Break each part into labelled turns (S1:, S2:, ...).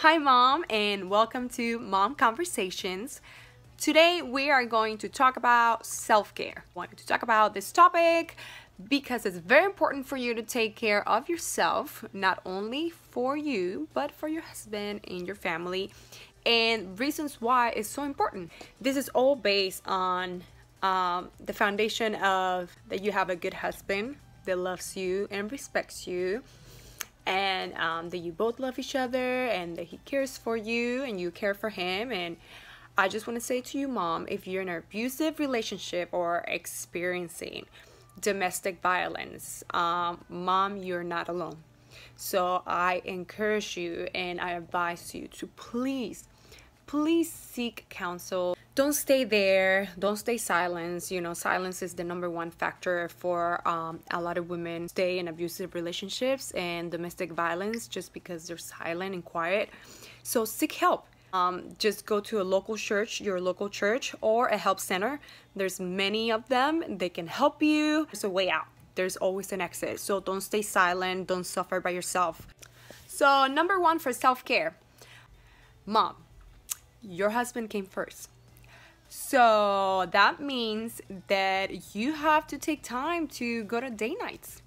S1: Hi Mom, and welcome to Mom Conversations. Today we are going to talk about self-care. I wanted to talk about this topic because it's very important for you to take care of yourself, not only for you, but for your husband and your family, and reasons why it's so important. This is all based on the foundation of that you have a good husband that loves you and respects you, and that you both love each other, and that he cares for you and you care for him. And I just want to say to you, Mom, if you're in an abusive relationship or experiencing domestic violence, Mom, you're not alone. So I encourage you and I advise you to please seek counsel. Don't stay there. Don't stay silent. You know, silence is the #1 factor for a lot of women stay in abusive relationships and domestic violence, just because they're silent and quiet. So seek help. Just go to a local church, your local church, or a help center. There's many of them. They can help you. There's a way out. There's always an exit. So don't stay silent. Don't suffer by yourself. So #1 for self-care. Mom, your husband came first. So that means that you have to take time to go to date nights.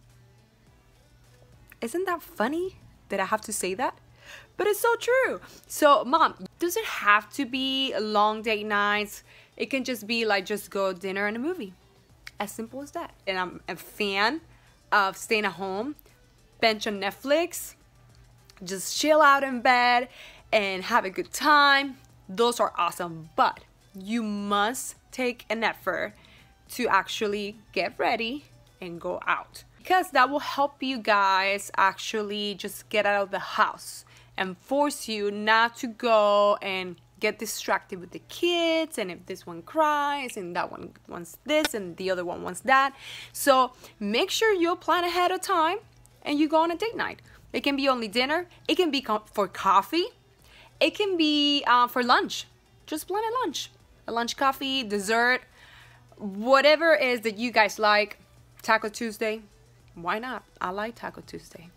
S1: Isn't that funny that I have to say that? But it's so true. So Mom, does it have to be long date nights? It can just be like just go dinner and a movie. As simple as that. And I'm a fan of staying at home, binge on Netflix, just chill out in bed and have a good time. Those are awesome, but you must take an effort to actually get ready and go out, because that will help you guys actually just get out of the house and force you not to go and get distracted with the kids, and if this one cries and that one wants this and the other one wants that. So make sure you plan ahead of time and you go on a date night. It can be only dinner, it can be for coffee, it can be for lunch. Just plan a lunch, coffee, dessert, whatever it is that you guys like. Taco Tuesday, why not? I like Taco Tuesday.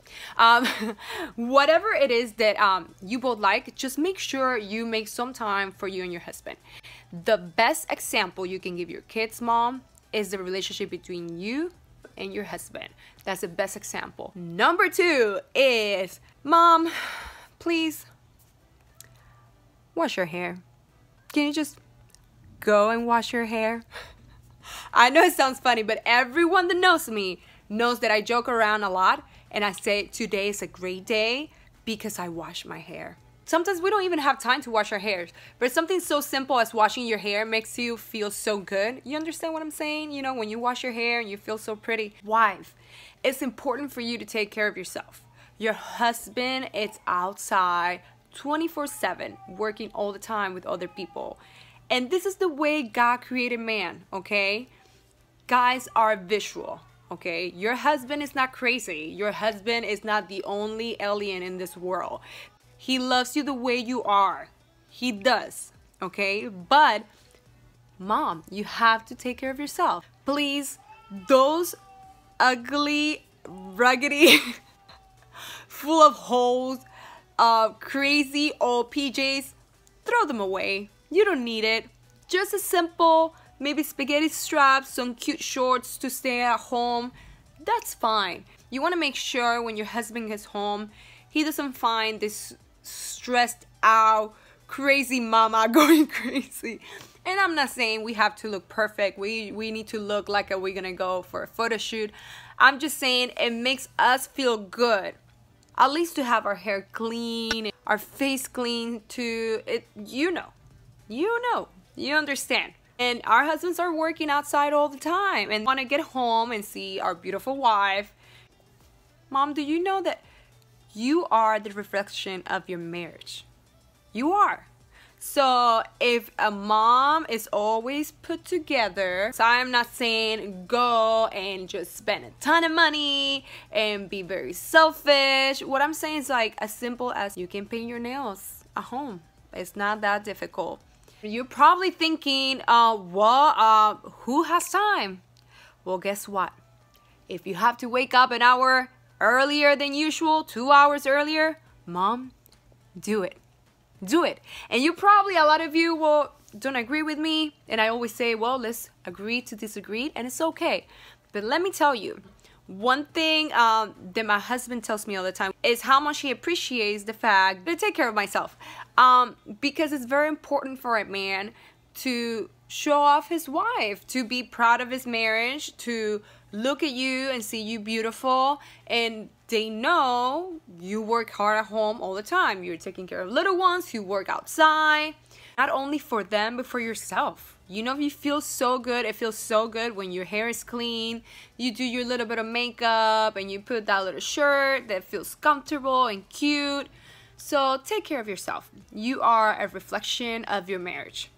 S1: Whatever it is that you both like, just make sure you make some time for you and your husband. The best example you can give your kids, Mom, is the relationship between you and your husband. That's the best example. #2 is, Mom, please wash your hair. Can you just go and wash your hair? I know it sounds funny, but everyone that knows me knows that I joke around a lot and I say today is a great day because I wash my hair. Sometimes we don't even have time to wash our hair, but something so simple as washing your hair makes you feel so good. You understand what I'm saying? You know, when you wash your hair and you feel so pretty. Wife, it's important for you to take care of yourself. Your husband is outside 24/7, working all the time with other people. And this is the way God created man, okay? Guys are visual, okay? Your husband is not crazy. Your husband is not the only alien in this world. He loves you the way you are. He does, okay? But, Mom, you have to take care of yourself. Please, those ugly, ruggedy, full of holes, crazy old PJs, throw them away. You don't need it. Just a simple, maybe spaghetti straps, some cute shorts to stay at home. That's fine. You want to make sure when your husband gets home, he doesn't find this stressed out, crazy mama going crazy. And I'm not saying we have to look perfect. We need to look like we're gonna go for a photo shoot. I'm just saying it makes us feel good. At least to have our hair clean, our face clean too. You understand. And our husbands are working outside all the time and want to get home and see our beautiful wife. Mom, do you know that you are the reflection of your marriage? You are. So if a mom is always put together, so I'm not saying go and just spend a ton of money and be very selfish. What I'm saying is like as simple as you can paint your nails at home. It's not that difficult. You're probably thinking, who has time? Well, guess what? If you have to wake up an hour earlier than usual, 2 hours earlier, Mom, do it. Do it. And you probably, a lot of you don't agree with me, and I always say, well, let's agree to disagree, and it's okay. But let me tell you, one thing that my husband tells me all the time is how much he appreciates the fact that I take care of myself, because it's very important for a man to show off his wife, to be proud of his marriage, to look at you and see you beautiful, and they know you work hard at home all the time. You're taking care of little ones, you work outside, not only for them but for yourself. You know, you feel so good. It feels so good when your hair is clean, you do your little bit of makeup, and you put that little shirt that feels comfortable and cute. So take care of yourself. You are a reflection of your marriage,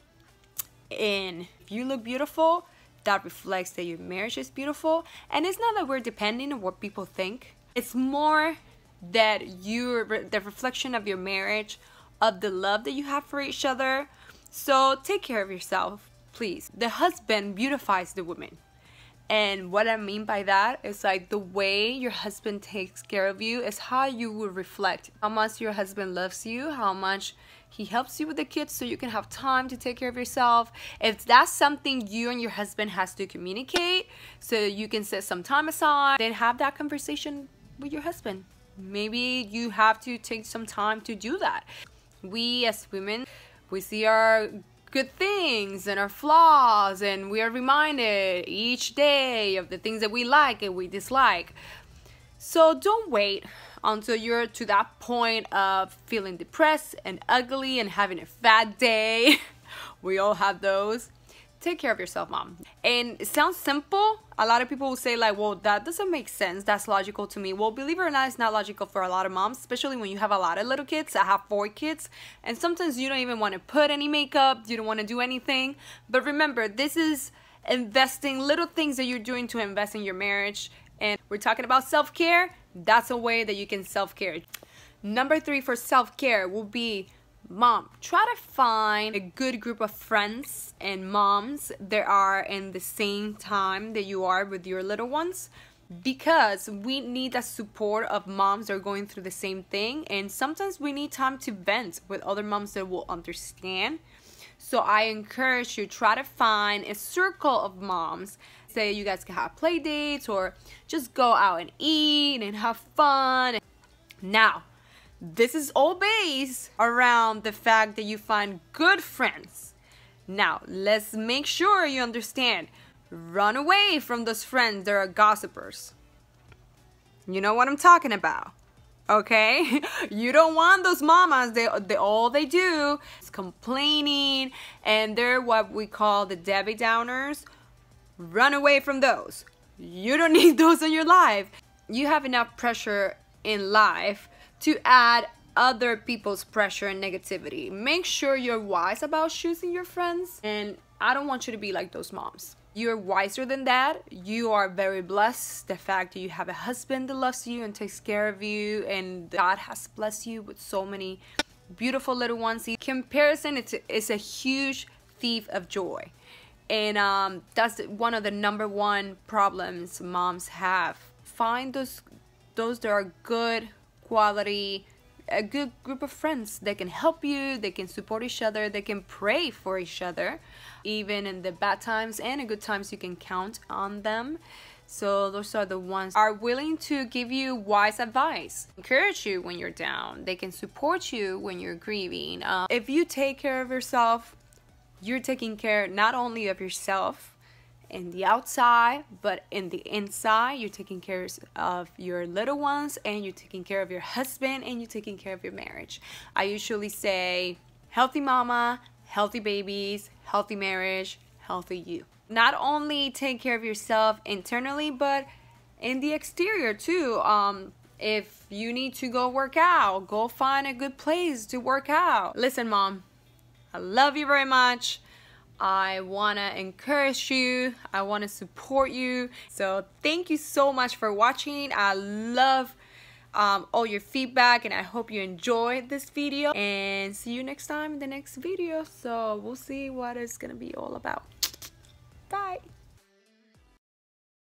S1: and if you look beautiful, that reflects that your marriage is beautiful. And it's not that we're depending on what people think. It's more that you're the reflection of your marriage, of the love that you have for each other. So take care of yourself, please. The husband beautifies the woman. And what I mean by that is like the way your husband takes care of you is how you will reflect how much your husband loves you, how much he helps you with the kids so you can have time to take care of yourself. If that's something you and your husband has to communicate so you can set some time aside, then have that conversation with your husband. Maybe you have to take some time to do that. We as women, we see our good things and our flaws, and we are reminded each day of the things that we like and we dislike. So don't wait until you're to that point of feeling depressed and ugly and having a fat day. We all have those. Take care of yourself, mom. And it sounds simple. A lot of people will say like, well, that doesn't make sense. That's logical to me. Well, believe it or not, it's not logical for a lot of moms, especially when you have a lot of little kids. I have 4 kids, and sometimes you don't even want to put any makeup. You don't want to do anything. But remember, this is investing, little things that you're doing to invest in your marriage. And we're talking about self-care. That's a way that you can self-care. Number 3 for self-care will be, mom, try to find a good group of friends and moms that are in the same time that you are with your little ones, because we need the support of moms that are going through the same thing, and sometimes we need time to vent with other moms that will understand. So I encourage you, try to find a circle of moms. Say you guys can have play dates or just go out and eat and have fun. Now, this is all based around the fact that you find good friends. Now, let's make sure you understand. Run away from those friends that are gossipers. You know what I'm talking about, okay? You don't want those mamas. They all they do is complaining, and they're what we call the Debbie Downers. Run away from those. You don't need those in your life. You have enough pressure in life to add other people's pressure and negativity. Make sure you're wise about choosing your friends, and I don't want you to be like those moms. You're wiser than that. You are very blessed. The fact that you have a husband that loves you and takes care of you, and God has blessed you with so many beautiful little ones. Comparison is a huge thief of joy, and that's one of the #1 problems moms have. Find those that are good quality, a good group of friends that can help you, they can support each other, they can pray for each other. Even in the bad times and the good times, you can count on them. So those are the ones are willing to give you wise advice, encourage you when you're down. They can support you when you're grieving. If you take care of yourself, you're taking care not only of yourself in the outside, but in the inside. You're taking care of your little ones, and you're taking care of your husband, and you're taking care of your marriage. I usually say healthy mama, healthy babies, healthy marriage, healthy you. Not only take care of yourself internally, but in the exterior too. If you need to go work out, go find a good place to work out. Listen, mom, I love you very much. I want to encourage you. I want to support you. So thank you so much for watching. I love all your feedback, and I hope you enjoyed this video, and see you next time in the next video. So we'll see what it's gonna be all about. Bye.